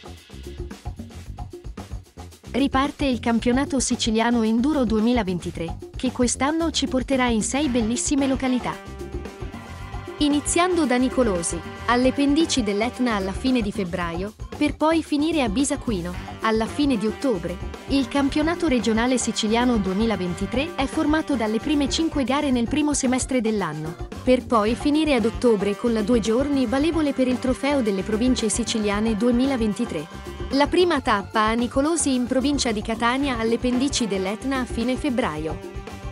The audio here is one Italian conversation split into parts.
Riparte il campionato siciliano Enduro 2023, che quest'anno ci porterà in 6 bellissime località. Iniziando da Nicolosi, alle pendici dell'Etna alla fine di febbraio, per poi finire a Bisaquino, alla fine di ottobre. Il campionato regionale siciliano 2023 è formato dalle prime 5 gare nel primo semestre dell'anno, per poi finire ad ottobre con la 2 giorni valevole per il trofeo delle province siciliane 2023. La prima tappa a Nicolosi in provincia di Catania alle pendici dell'Etna a fine febbraio.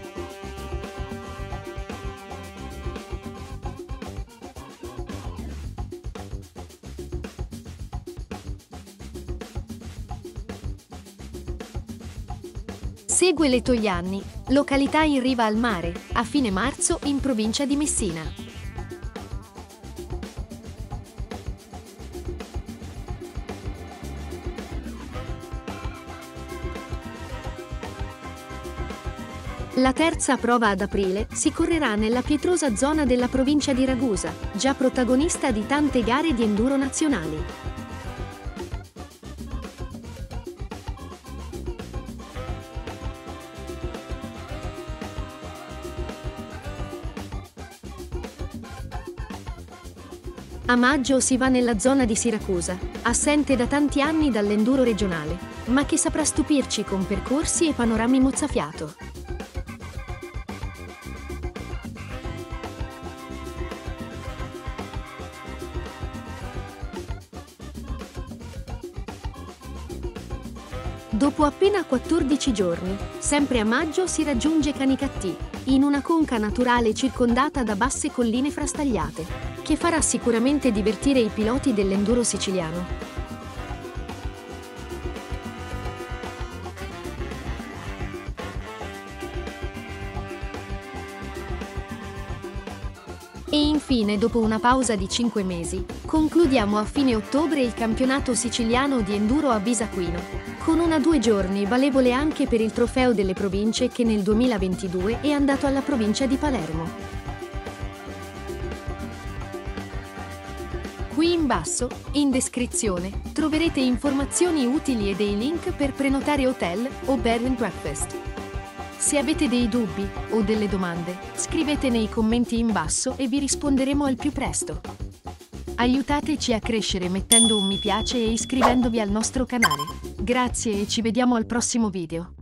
Segue le Toglianni, località in riva al mare, a fine marzo in provincia di Messina. La terza prova ad aprile si correrà nella pietrosa zona della provincia di Ragusa, già protagonista di tante gare di enduro nazionali. A maggio si va nella zona di Siracusa, assente da tanti anni dall'enduro regionale, ma che saprà stupirci con percorsi e panorami mozzafiato. Dopo appena 14 giorni, sempre a maggio si raggiunge Canicattì, in una conca naturale circondata da basse colline frastagliate, che farà sicuramente divertire i piloti dell'enduro siciliano. E infine, dopo una pausa di 5 mesi, concludiamo a fine ottobre il campionato siciliano di enduro a Bisaquino, con una 2 giorni valevole anche per il trofeo delle province che nel 2022 è andato alla provincia di Palermo. Qui in basso, in descrizione, troverete informazioni utili e dei link per prenotare hotel o bed and breakfast. Se avete dei dubbi o delle domande, scrivete nei commenti in basso e vi risponderemo al più presto. Aiutateci a crescere mettendo un mi piace e iscrivendovi al nostro canale. Grazie e ci vediamo al prossimo video.